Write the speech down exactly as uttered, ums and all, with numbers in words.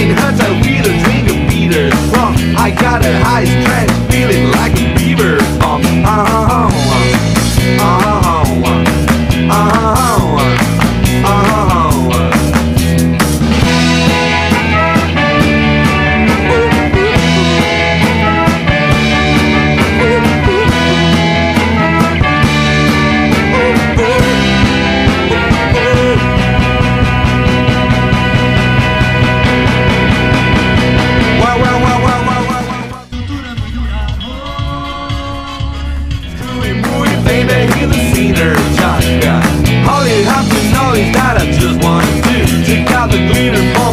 Getting hurt I with a drink of bitter rum. I got a high strength, feeling like a beaver. Um, uh-huh, uh-huh, uh-huh, uh-huh, uh-huh. Baby, hear the scenery, Josh. All you have to know is that I just want to do. Check out the glitter.